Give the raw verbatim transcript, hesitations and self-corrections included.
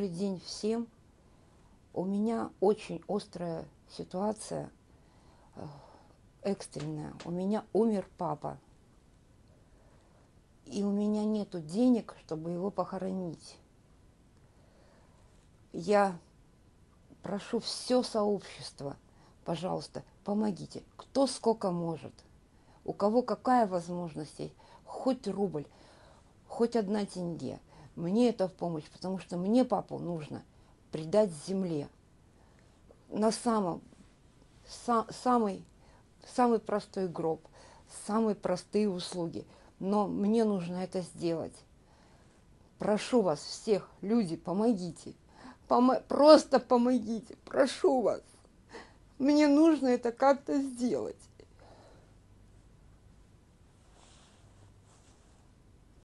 добрый день всем. У меня очень острая ситуация, э, экстренная. У меня умер папа. И у меня нету денег, чтобы его похоронить. Я прошу все сообщество, пожалуйста, помогите. Кто сколько может. У кого какая возможность есть. Хоть рубль, хоть одна тенге. Мне это в помощь, потому что мне папу нужно предать земле. На самом, са, самый, самый простой гроб, самые простые услуги. Но мне нужно это сделать. Прошу вас всех, люди, помогите. Помо- просто помогите, прошу вас. Мне нужно это как-то сделать.